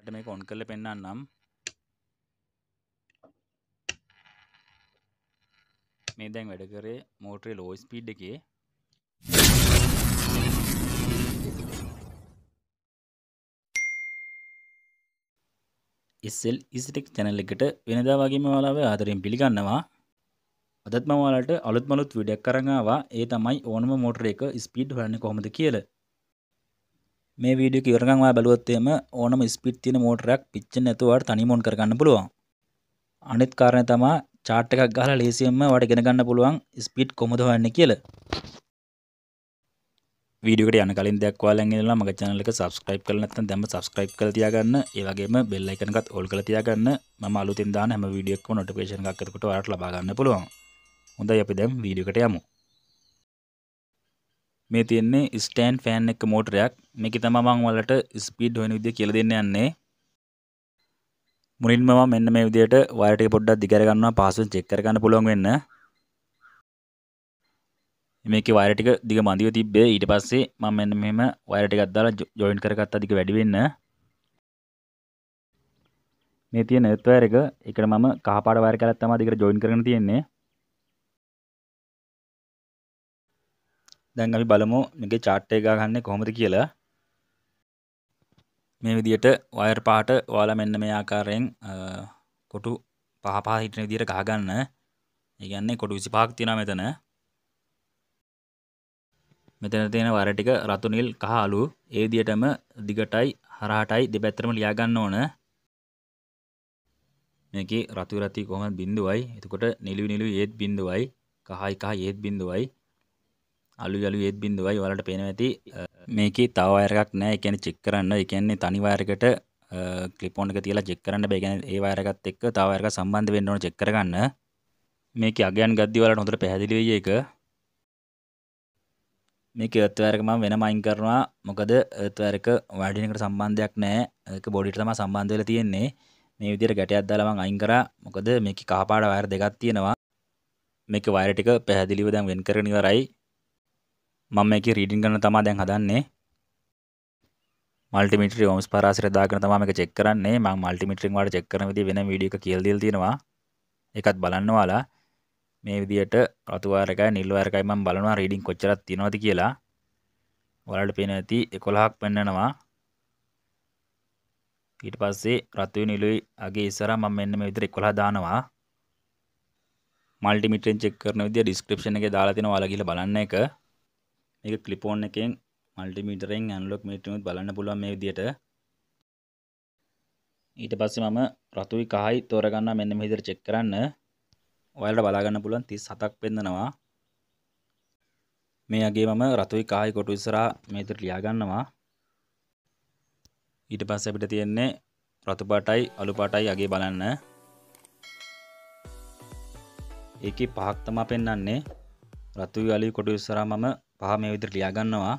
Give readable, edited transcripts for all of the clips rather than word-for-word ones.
මේක ඔන් කරලා පෙන්නන්නම්. මේ දැන් වැඩ කරේ මෝටරේ ලෝ ස්පීඩ් එකේ. SL EasyTech channel එකට වෙනදා වගේම ඔයාලව ආදරෙන් පිළිගන්නවා. අදත් මම ඔයාලට අලුත් මලුත් වීඩියෝ එකක් අරන් ආවා. ඒ තමයි ඕනම මෝටර එක ස්පීඩ් හොයන්නේ කොහොමද කියලා. මේ වීඩියෝ එක ඉවරකම් ඔයා බලුවොත් එහෙම ඕනම ස්පීඩ් තියෙන මෝටරයක් පිච්චෙන්නේ නැතුව ඔයාලට තනියම ඔන් කරගන්න පුළුවන්. අනිත් කාරණේ තමයි chart එකක් ගහලා ලේසියෙන්ම ඔයාලට ඉගෙන ගන්න පුළුවන් ස්පීඩ් කොහොමද හොයන්නේ කියලා. වීඩියෝ එකට යන කලින් දෙයක් ඔයාලෙන් ඉල්ලනවා මගේ channel එක subscribe කරලා නැත්නම් දැන්ම subscribe කරලා තියාගන්න. ඒ වගේම bell icon එකත් all කරලා තියාගන්න. මම අලුතෙන් දාන හැම වීඩියෝ එකකම notification එකක් එතකොට ඔයාලට ලබා ගන්න පුළුවන්. හොඳයි අපි දැන් වීඩියෝ එකට යමු. මේ තියෙන්නේ stand fan එක මෝටරයක්. මේකේ තමයි මම ඔයාලට ස්පීඩ් හොයන විදිය කියලා දෙන්න යන්නේ. මුලින්ම මම මෙන්න මේ විදියට වයර් ටික පොඩ්ඩක් දිග අර ගන්නවා පාසුවෙන් චෙක් කර ගන්න පුළුවන් වෙන්න. මේකේ වයර් ටික දිග මදිව තිබ්බේ. ඊට පස්සේ මම මෙන්න මෙහෙම වයර් ටිකක් දාලා ජොයින් කරගත්තා දිග වැඩි වෙන්න. මේ තියෙන එර්ත් වයර් එක ඒකට මම කහ පාට වයර් කැලක් තමයි දිගට ජොයින් කරගෙන තියෙන්නේ. දැන් අපි බලමු මේකේ chart එක ගහගන්නේ කොහොමද කියලා. මේ විදියට වයර් පාට ඔයාලා මෙන්න මේ ආකාරයෙන් කොටු පහ පහ හිටින විදියට ගහගන්න. ඒ කියන්නේ කොටු 25ක් තියෙනවා මෙතන. මෙතන තියෙන වයර් ටික රතු නිල් කහ අලු ඒ විදියටම දිගටයි හරහටයි දෙපැත්තටම ලියා ගන්න ඕන. මේකේ රතු කොහොමද බිඳුවයි. එතකොට නිලුයි ඒත් බිඳුවයි. කහයි ඒත් බිඳුවයි. අලුයි ඒත් බිඳුවයි. ඔයාලට පේනවා ඇති මේකේ තව වයර් එකක් නැහැ. ඒ කියන්නේ චෙක් කරන්න. ඒ කියන්නේ තනි වයර් එකට ක්ලිප් ඔන් එක තියලා චෙක් කරන්න බෑ. ඒ කියන්නේ ඒ වයර් එකත් එක්ක තව වයර් එකක් සම්බන්ධ වෙන්න ඕන චෙක් කරගන්න. මේකේ අගයන් ගද්දි ඔයාලට හොඳට පැහැදිලි වෙයි ඒක. මේකේ එර්ත් වයර් එක මම වෙනම අයින් කරනවා. මොකද එර්ත් වයර් එක වයර්ඩින් එකට සම්බන්ධයක් නැහැ. ඒක බොඩියට තමයි සම්බන්ධ වෙලා තියෙන්නේ. මේ විදිහට ගැටයක් දාලා මම අයින් කරා. මොකද මේකේ කහ පාට වයර් දෙකක් තියෙනවා. මේකේ වයර් ටික පැහැදිලිව දැන් වෙන් කරගෙන ඉවරයි. මම මේකේ රීඩින් ගන්න තමයි දැන් හදන්නේ. මල්ටිමීටරේ ඕම්ස් පරාසයට දාගෙන තමයි මේක චෙක් කරන්නේ. මම මල්ටිමීටරෙන් වාට චෙක් කරන විදිහ වෙන වීඩියෝ එක කියලා දීලා තියෙනවා. ඒකත් බලන්න ඔයාලා. මේ විදිහට රතු වයර් එකයි නිල් වයර් එකයි මම බලනවා රීඩින් කොච්චරක් තියෙනවද කියලා. ඔයාලට පේනවා ඇති 11ක් පෙන්නනවා. ඊට පස්සේ රතුයි නිලුයි අගේ ඉස්සරහා මම මෙන්න මේ විදිහට 11 දානවා. මල්ටිමීටරෙන් චෙක් කරන විදිය ඩිස්ක්‍රිප්ෂන් එකේ දාලා තියෙනවා ඔයාලා ගිහලා බලන්න එක. මේක ක්ලිප් ඔන් එකෙන් මල්ටිමීටරෙන් ඇනලොග් මීටරෙන් බලන්න පුළුවන් මේ විදියට. ඊට පස්සේ මම රතුයි කහයි තෝරගන්නවා මෙන්න මේ විදියට චෙක් කරන්න. ඔයාලට බලා ගන්න පුළුවන් 37ක් පෙන්නනවා. මේ අගේ මම රතුයි කහයි කොටු ඉස්සරහා මේ විදියට ලියා ගන්නවා. ඊට පස්සේ අපිට තියෙන්නේ රතු පාටයි අලු පාටයි අගේ බලන්න. ඒකේ පහක් තමයි පෙන්වන්නේ. රතුයි අලුයි කොටු ඉස්සරහා මම පහ මේ විදිහට ලියා ගන්නවා.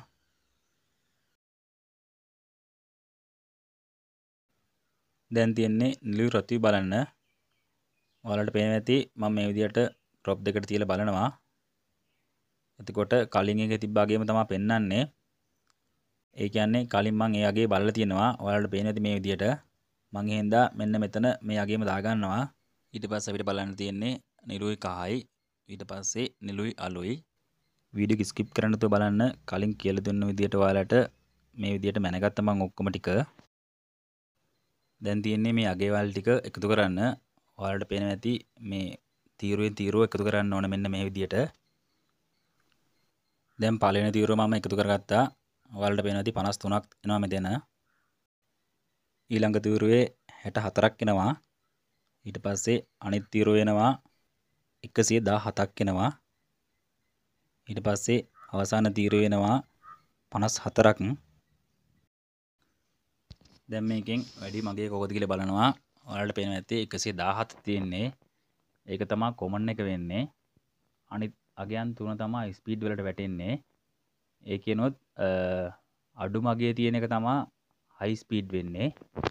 දැන් තියෙන්නේ නිලුයි රතුයි බලන්න. ඔයාලට පේනවා ඇති මම මේ විදිහට ටොප් දෙකට තියලා බලනවා. එතකොට කලින් එකේ තිබ්බාගේම තමයි පෙන්වන්නේ. ඒ කියන්නේ කලින් මම ඒ අගේ බලලා තියෙනවා. ඔයාලට පේනවා ඇති මේ විදිහට. මම එහෙන්දා මෙන්න මෙතන මේ අගේම දා ගන්නවා. ඊට පස්සේ අපිට බලන්න තියෙන්නේ නිලුයි කහයි. ඊට පස්සේ නිලුයි අලුයි. වීඩියෝ එක ස්කිප් කරන්න නැතුව බලන්න. කලින් කියලා දුන්න විදිහට ඔයාලට මේ විදිහට මැනගත්ත මම ඔක්කොම ටික. දැන් තියෙන්නේ මේ අගේ වල ටික එකතු කරන්න. ඔයාලට පේනවා ඇති මේ තීරුවෙන් තීරුව එකතු කරන්න ඕන මෙන්න මේ විදිහට. දැන් පළවෙනි තීරුව මම එකතු කරගත්තා. ඔයාලට පේනවා ඇති 53ක් එනවා මෙතන. ඊළඟ තීරුවේ 64ක් එනවා. ඊට පස්සේ අනිත් තීරුව එනවා 117ක් එනවා. ඊට පස්සේ අවසාන තීරුව එනවා 54ක්. දැන් මේකෙන් වැඩි මගේ කොහොමද කියලා බලනවා. ඔයාලට පේනවා ඇති 117 තියෙන්නේ. ඒක තමයි කොමන් එක වෙන්නේ. අනිත් අගයන් තුන තමයි ස්පීඩ් වලට වැටෙන්නේ. ඒ කියනොත් අඩුම අගයේ තියෙන එක තමයි හයි ස්පීඩ් වෙන්නේ.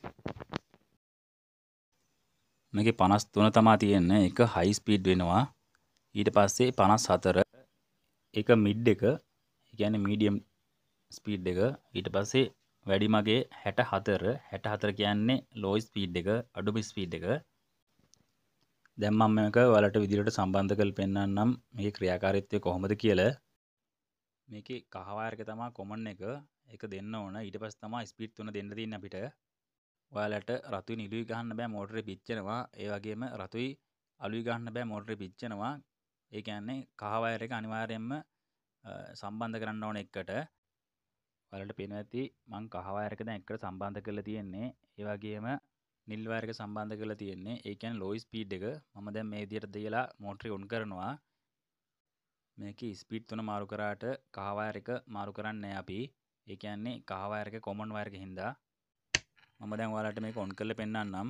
මේකේ 53 තමයි තියෙන්නේ. ඒක හයි ස්පීඩ් වෙනවා. ඊට පස්සේ 54 ඒක මිඩ් එක. ඒ කියන්නේ මීඩියම් ස්පීඩ් එක. ඊට පස්සේ වැඩිමගේ 64 කියන්නේ ලෝ ස්පීඩ් එක අඩුම ස්පීඩ් එක. දැන් මම මේක ඔයාලට විදිහට සම්බන්ධ කරලා පෙන්නන්නම් මේකේ ක්‍රියාකාරීත්වය කොහොමද කියලා. මේකේ කහ වයර් එක තමයි කොමන් එක. ඒක දෙන්න ඕන. ඊට පස්සේ තමයි ස්පීඩ් 3 දෙන්න තියෙන්නේ අපිට. ඔයාලට රතුයි නිලුයි ගහන්න බෑ මෝටරේ පිච්චෙනවා. ඒ වගේම රතුයි අලුයි ගහන්න බෑ මෝටරේ පිච්චෙනවා. ඒ කියන්නේ කහ වයර් එක අනිවාර්යයෙන්ම සම්බන්ධ කරන්න ඕන එකට. ඔයාලට පේනවා ඇති මං කහ වයර් එක දැන් එකට සම්බන්ධ කරලා තියෙන්නේ. ඒ වගේම නිල් වයර් එක සම්බන්ධ කරලා තියෙන්නේ. ඒ කියන්නේ ලෝ ස්පීඩ් එක. මම දැන් මේ විදිහට දාලා මෝටරේ ඔන් කරනවා. මේකේ ස්පීඩ් 3 මාරු කරාට කහ වයර් එක මාරු කරන්නේ නැහැ අපි. ඒ කියන්නේ කහ වයර් එක කොමන් වයර් එකකින් හින්දා. මම දැන් ඔයාලට මේක ඔන් කරලා පෙන්නන්නම්.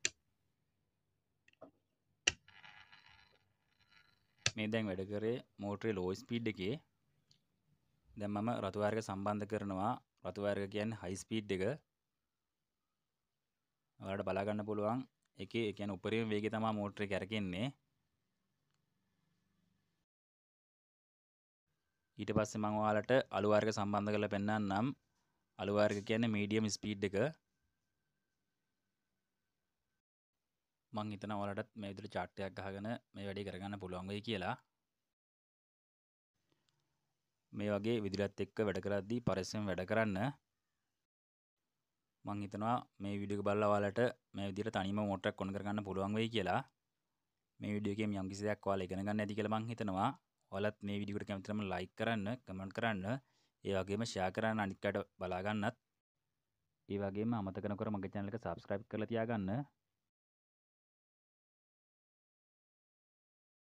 මේ දැන් වැඩ කරේ මෝටරේ ලෝ ස්පීඩ් එකේ. දැන් මම රතු වයර් එක සම්බන්ධ කරනවා. රතු වයර් එක කියන්නේ හයි ස්පීඩ් එක. ඔයාලට බලා ගන්න පුළුවන්. ඒකේ ඒ කියන්නේ උපරිම වේගය තමයි මෝටරේ කැරකෙන්නේ. ඊට පස්සේ මම ඔයාලට අලු වයර් එක සම්බන්ධ කරලා පෙන්නන්නම්. අලු වයර් එක කියන්නේ මීඩියම් ස්පීඩ් එක. මං හිතනවා ඔයාලටත් මේ විදිහට chart එකක් ගහගෙන මේ වැඩේ කරගන්න පුළුවන් වෙයි කියලා. මේ වගේ විදුලියත් එක්ක වැඩ කරද්දී පරිස්සම් වැඩ කරන්න. මං හිතනවා මේ වීඩියෝ එක බලලා ඔයාලට මේ විදිහට තනියම මෝටරයක් ඔන් කරගන්න පුළුවන් වෙයි කියලා. මේ වීඩියෝ එකෙන් යම් කිසි දෙයක් ඔයාලා ඉගෙන ගන්න ඇති කියලා මං හිතනවා. ඔයාලත් මේ වීඩියෝ එකට කැමති නම් ලයික් කරන්න, කමෙන්ට් කරන්න, ඒ වගේම ෂෙයා කරන්න අනිත් අයට බලා ගන්නත්. ඒ වගේම අමතක නොකර මගේ channel එක subscribe කරලා තියාගන්න.